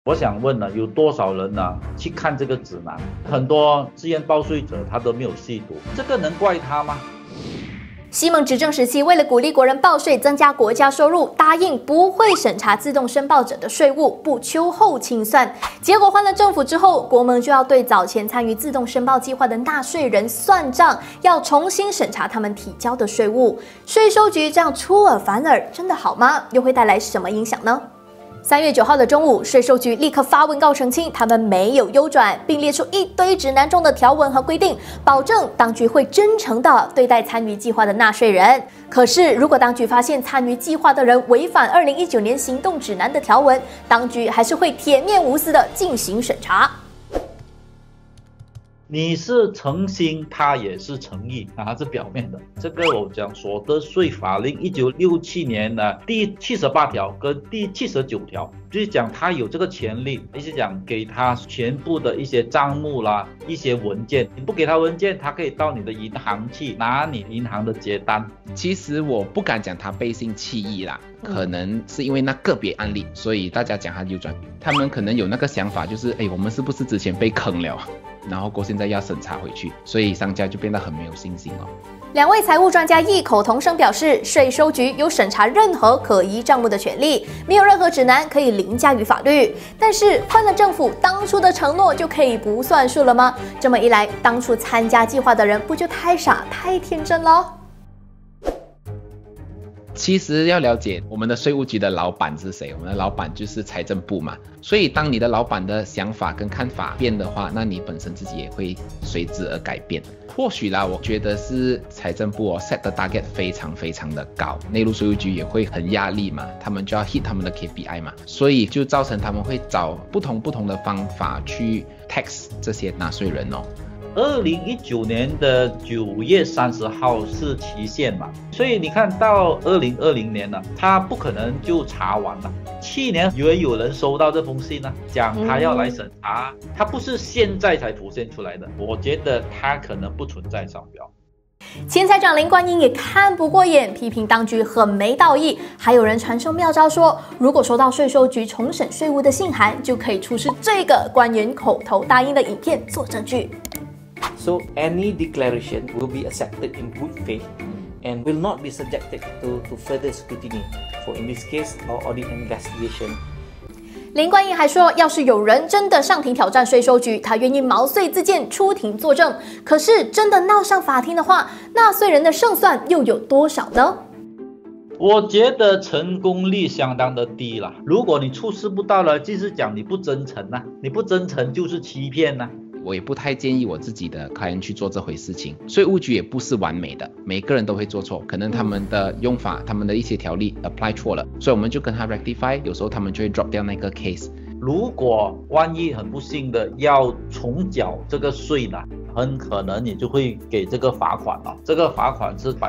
我想问呢，有多少人呢去看这个指南？很多自愿报税者他都没有细读，这个能怪他吗？ 西蒙执政时期，为了鼓励国人报税，增加国家收入，答应不会审查自动申报者的税务，不秋后清算。结果换了政府之后，国盟就要对早前参与自动申报计划的纳税人算账，要重新审查他们提交的税务。税收局这样出尔反尔，真的好吗？又会带来什么影响呢？3月9号的中午，税收局立刻发文告澄清，他们没有优转，并列出一堆指南中的条文和规定，保证当局会真诚地对待参与计划的纳税人。可是，如果当局发现参与计划的人违反2019年行动指南的条文，当局还是会铁面无私地进行审查。 你是诚心，他也是诚意啊，是表面的。这个我讲所得税法令1967年的第78条跟第79条，就是讲他有这个权利，意思讲给他全部的一些账目啦、一些文件。你不给他文件，他可以到你的银行去拿你银行的结单。 其实我不敢讲他背信弃义啦，可能是因为那个别案例，所以大家讲他扭转。他们可能有那个想法，就是我们是不是之前被坑了？然后现在要审查回去，所以商家就变得很没有信心了。 2位财务专家异口同声表示，税收局有审查任何可疑账目的权利，没有任何指南可以凌驾于法律。但是换了政府，当初的承诺就可以不算数了吗？这么一来，当初参加计划的人不就太傻太天真了？ 其实要了解我们的税务局的老板是谁，我们的老板就是财政部嘛。所以当你的老板的想法跟看法变的话，那你本身自己也会随之而改变。或许啦，我觉得是财政部set 的 target 非常非常的高，内陆税务局也会很压力嘛，他们就要 hit 他们的 KPI 嘛，所以就造成他们会找不同的方法去 tax 这些纳税人哦。 2019年的9月30号是期限嘛，所以你看到2020年了，他不可能就查完了。去年也有人收到这封信呢，讲他要来审查，他不是现在才浮现出来的，我觉得他可能不存在商标。 前财长林冠英也看不过眼，批评当局很没道义。还有人传授妙招说，如果收到税收局重审税务的信函，就可以出示这个官员口头答应的影片做证据。 So any declaration will be accepted in good faith and will not be subjected to further scrutiny for, in this case, our audit investigation. 林冠英还说，要是有人真的上庭挑战税收局，他愿意毛遂自荐出庭作证。可是真的闹上法庭的话，纳税人的胜算又有多少呢？ 我觉得成功率相当的低了。如果你出示不到了，就是讲你不真诚啊，你不真诚就是欺骗啊。 我也不太建议我自己的客人去做这回事情。税务局也不是完美的，每个人都会做错，可能他们的用法、他们的一些条例 apply 错了，所以我们就跟他 rectify， 有时候他们就会 drop 掉那个 case。 如果万一很不幸的要重缴这个税呢，很可能你就会给这个罚款了。这个罚款是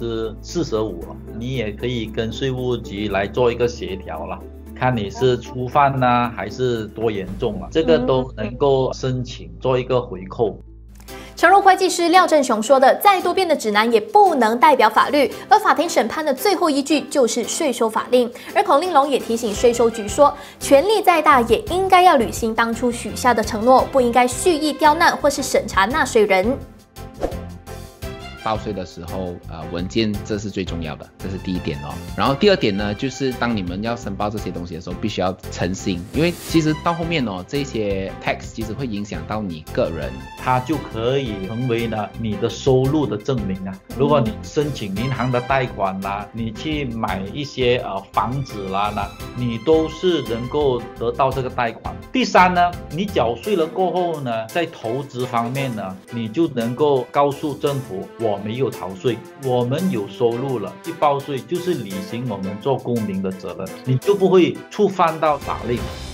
45%，你也可以跟税务局来做一个协调了。看你是初犯呢，还是多严重了，这个都能够申请做一个回扣。 诚如会计师廖振雄说的，再多变的指南也不能代表法律，而法庭审判的最后依据就是税收法令。而孔令龙也提醒税收局说，权力再大也应该要履行当初许下的承诺，不应该蓄意刁难或是审查纳税人。 报税的时候，文件这是最重要的，这是第一点哦。然后第二点呢，就是当你们要申报这些东西的时候，必须要诚心，因为其实到后面哦，这些 tax 其实会影响到你个人， 它就可以成为呢你的收入的证明啊。如果你申请银行的贷款啦，你去买一些房子啦，你都是能够得到这个贷款。第三呢，你缴税了过后呢，在投资方面呢，你就能够告诉政府我没有逃税，我们有收入了，去报税就是履行我们做公民的责任，你就不会触犯到法令。